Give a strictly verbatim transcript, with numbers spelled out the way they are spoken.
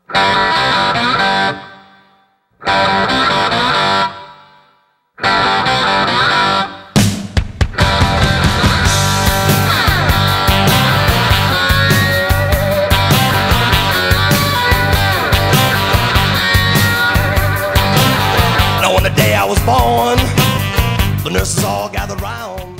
Now on the day I was born, the nurses all gathered round.